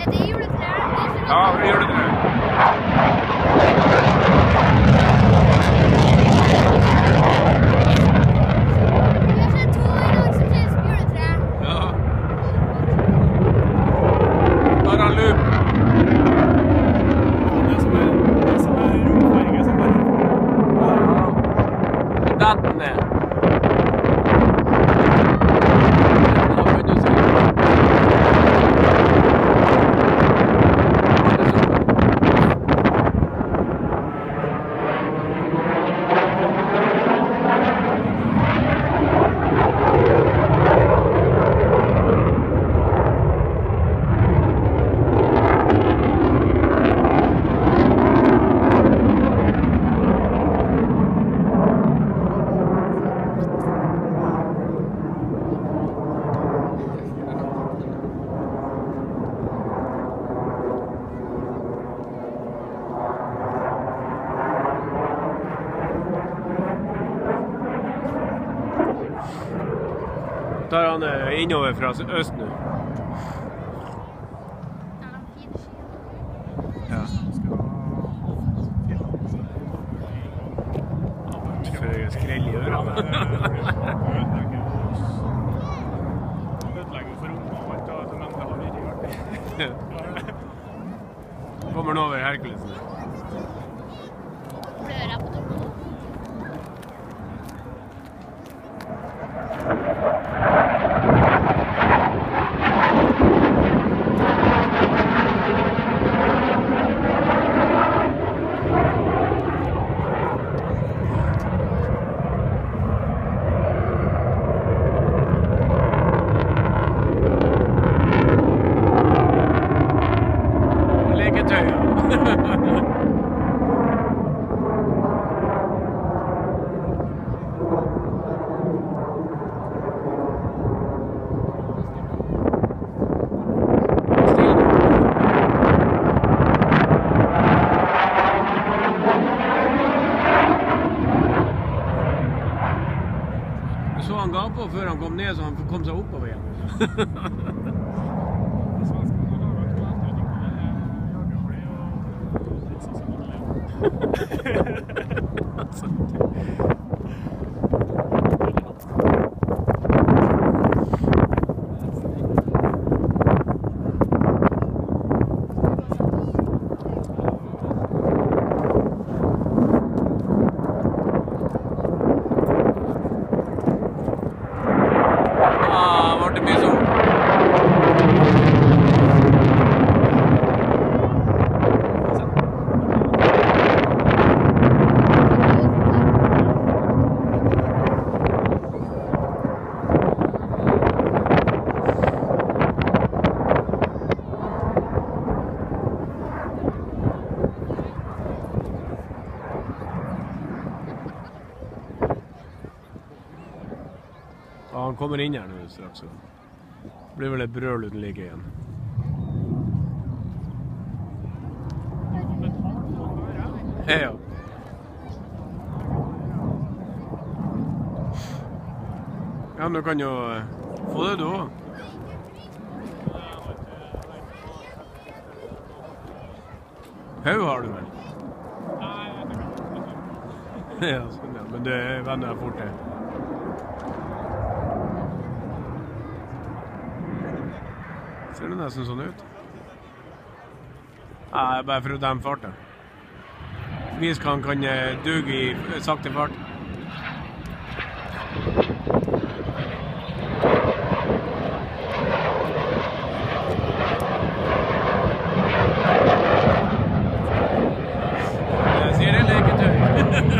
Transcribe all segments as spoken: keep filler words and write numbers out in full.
Er det juletre? Ja, det er juletre. Vi har sett to i dag som ser ut som juletre. Ja. Der er loop. Det som er, det som er romfarge som bare... Datten er. Der han er innover fra øst nå. Ja. For skrell i ørene. Ødelegger for unge og alt, og men det har virkelig vært det. Kommer han over Herkulesen. Blør jeg på toppen nå? Så han ga på før han kom ned, så han kom seg oppover igjen. Ja, han kommer inn her nå straks. Det blir vel et brøl uten like igjen. Ja. Ja, men du kan jo få det du også. Høy har du vel? Ja, sånn, ja. Men det vender jeg fort til. Ser det nesten sånn ut? Nei, bare for å dempe farten. Vis hva han kan duge i sakte fart. Jeg sier det leketøy.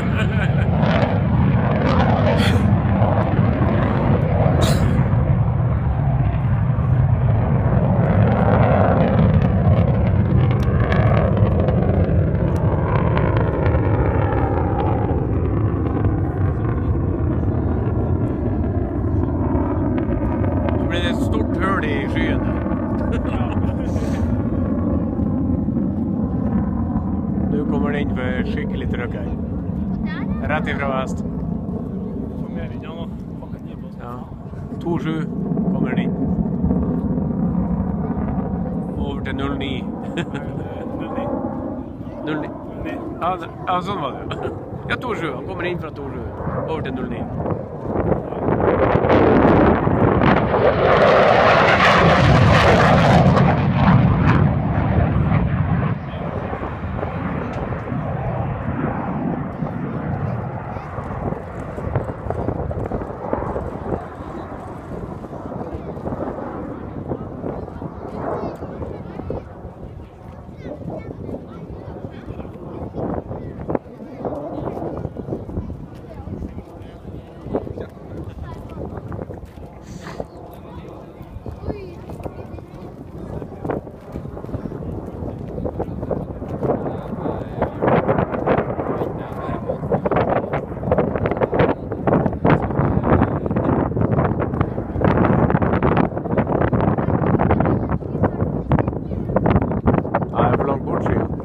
Inn for skikkelig trøkk her. Rett ifra vest. Kommer inn, ja, nå. Ja. to sju kommer den inn. Over til null ni. null ni. null ni. null ni. Ja, det- ja, sånn var det. Ja, to sju. Han kommer inn fra to sju. Over til null ni. Ja, jeg er for langt bort, sier han.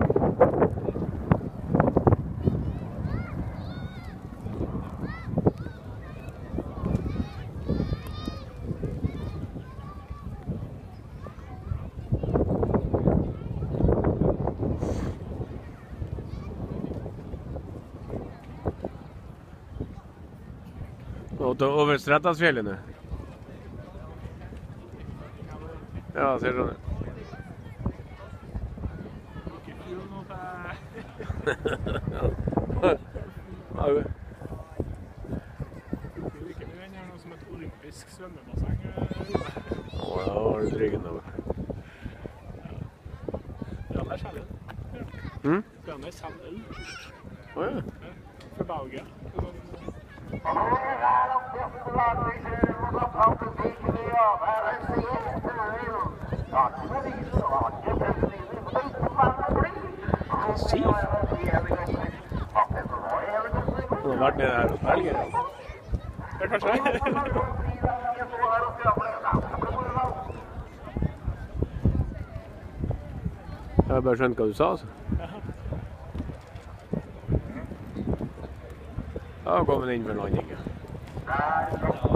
Og til over Strætasfjellene. Ja, ser sånn ut. Ikke fuel nå til... Ja, jo. Ikke det er noe som et olympisk svømmebasseng. Å, ja, har du tryggen over. Randers selger det. Hm? Randers selger øl. Å, ja. For Belgia. Si. Du har vært nede her hos Belgia, ja. Ja, kanskje. Jeg har bare skjønt hva du sa, altså. Ja, kom inn for landing, ja.